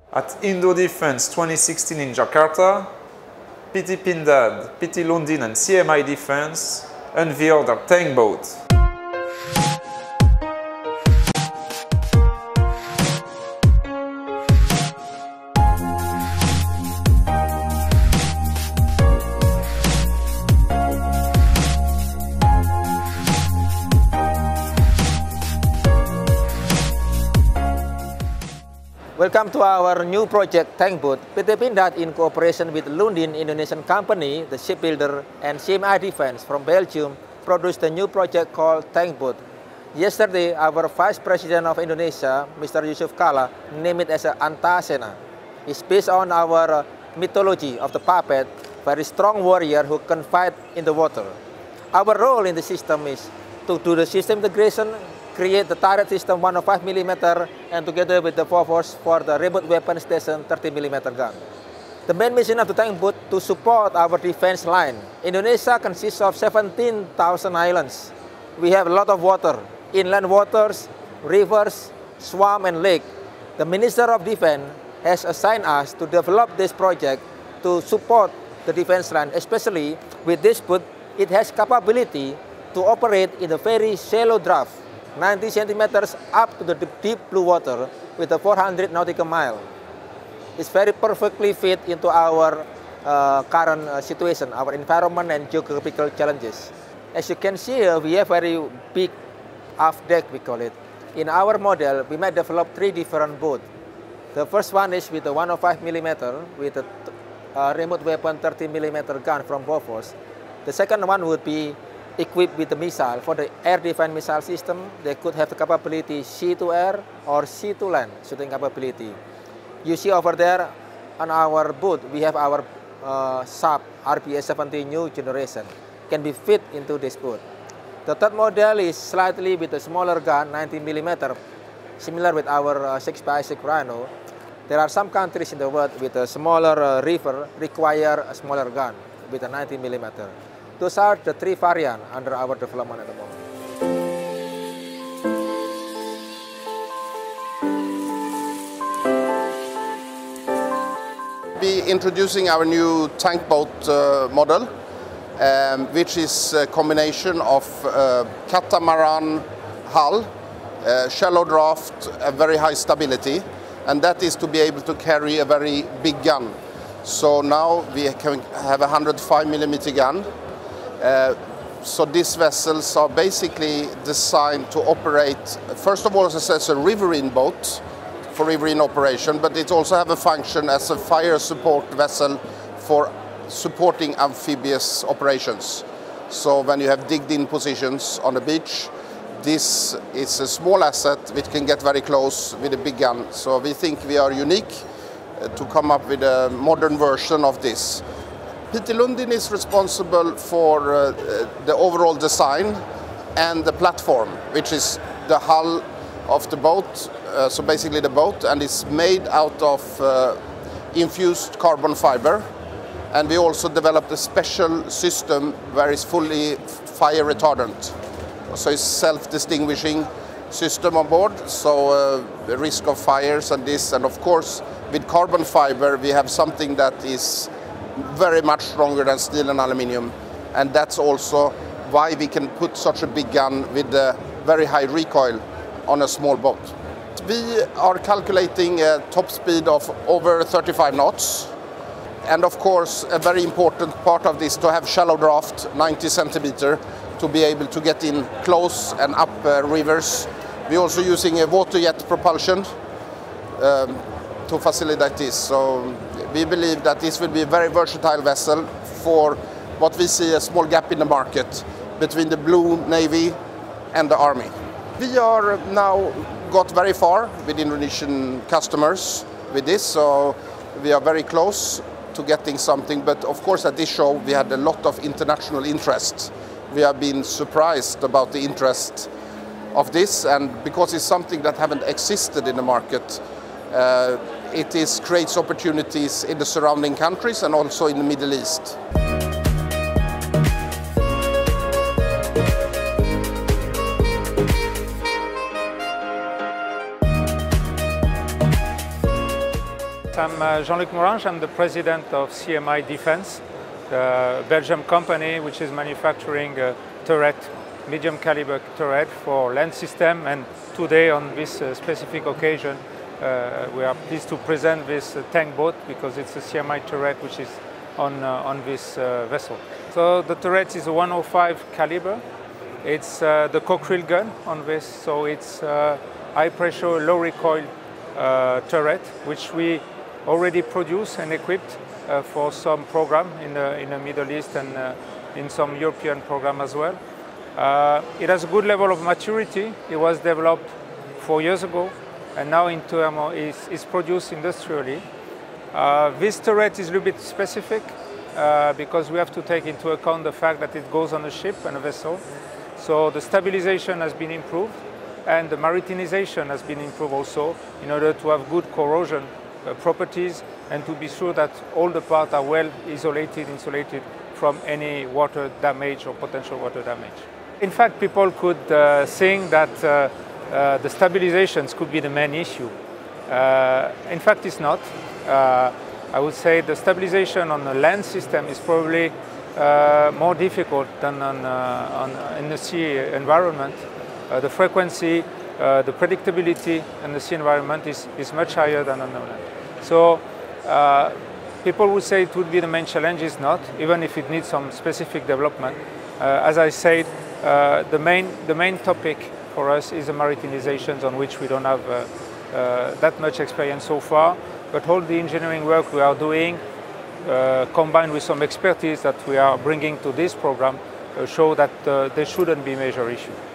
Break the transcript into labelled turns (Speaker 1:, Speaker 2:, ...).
Speaker 1: At Indo Defense 2016 in Jakarta, PT Pindad, PT Lundin and CMI Defense unveiled their tank boat.
Speaker 2: Welcome to our new project, Tank Boat. PT Pindad, in cooperation with Lundin Indonesian company, the shipbuilder, and CMI Defense from Belgium, produced a new project called Tank Boat. Yesterday, our Vice President of Indonesia, Mr. Yusuf Kalla, named it as Antasena. It's based on our mythology of the puppet, very strong warrior who can fight in the water. Our role in the system is to do the system integration, create the turret system 105 mm, and together with the force for the remote weapon station 30 mm gun. The main mission of the tank boat to support our defense line. Indonesia consists of 17,000 islands. We have a lot of water, inland waters, rivers, swamp, and lake. The Minister of Defense has assigned us to develop this project to support the defense line, especially with this boat. It has capability to operate in a very shallow draft, 90 centimeters up to the deep blue water with a 400 nautical mile. It's very perfectly fit into our current situation, our environment and geographical challenges. As you can see here, we have very big aft deck, we call it. In our model, we might develop 3 different boats. The first one is with a 105 mm with a remote weapon 30 mm gun from Bofors. The second one would be equipped with a missile. For the air defense missile system, they could have the capability sea to air or sea to land shooting capability. You see over there on our boat, we have our sub RBS-70 new generation, can be fit into this boat. The third model is slightly with a smaller gun, 90 mm, similar with our 6x6 Rhino. There are some countries in the world with a smaller river require a smaller gun with a 90 mm. Those are the 3 variants under our development at the moment.
Speaker 3: Be introducing our new tank boat model, which is a combination of catamaran hull, shallow draft, a very high stability, and that is to be able to carry a very big gun. So now we can have a 105 mm gun. So these vessels are basically designed to operate, first of all, as a riverine boat for riverine operation, but it also have a function as a fire support vessel for supporting amphibious operations. So when you have digged in positions on the beach, this is a small asset which can get very close with a big gun. So we think we are unique to come up with a modern version of this. PT Lundin is responsible for the overall design and the platform, which is the hull of the boat, so basically the boat, and it's made out of infused carbon fiber. And we also developed a special system where it's fully fire retardant. So it's self-distinguishing system on board, so the risk of fires and this, and of course with carbon fiber we have something that is very much stronger than steel and aluminium, and that's also why we can put such a big gun with a very high recoil on a small boat. We are calculating a top speed of over 35 knots, and of course a very important part of this to have shallow draft, 90 centimeter, to be able to get in close and up rivers. We're also using a water jet propulsion to facilitate this. So we believe that this will be a very versatile vessel for what we see a small gap in the market between the Blue Navy and the Army. We are now got very far with Indonesian customers with this, so we are very close to getting something. But of course at this show we had a lot of international interest. We have been surprised about the interest of this, and because it's something that haven't existed in the market, it creates opportunities in the surrounding countries and also in the Middle East.
Speaker 4: I'm Jean-Luc Morange. I'm the president of CMI Defense, the Belgium company which is manufacturing a turret, medium caliber turret for land system. And today on this specific occasion, we are pleased to present this tank boat because it's a CMI turret which is on this vessel. So the turret is a 105 caliber. It's the Cockerill gun on this, so it's high pressure, low recoil turret, which we already produce and equipped for some program in the Middle East and in some European program as well. It has a good level of maturity. It was developed 4 years ago, and now in terms is produced industrially. This turret is a little bit specific because we have to take into account the fact that it goes on a ship and a vessel. So the stabilization has been improved, and the maritimization has been improved also in order to have good corrosion properties and to be sure that all the parts are well insulated from any water damage or potential water damage. In fact, people could think that the stabilizations could be the main issue. In fact, it's not. I would say the stabilization on the land system is probably more difficult than in the sea environment. The frequency, the predictability in the sea environment is much higher than on the land. So people would say it would be the main challenge. Is not, even if it needs some specific development. As I said, the main topic for us is the maritimizations, on which we don't have that much experience so far. But all the engineering work we are doing, combined with some expertise that we are bringing to this program, show that there shouldn't be major issue.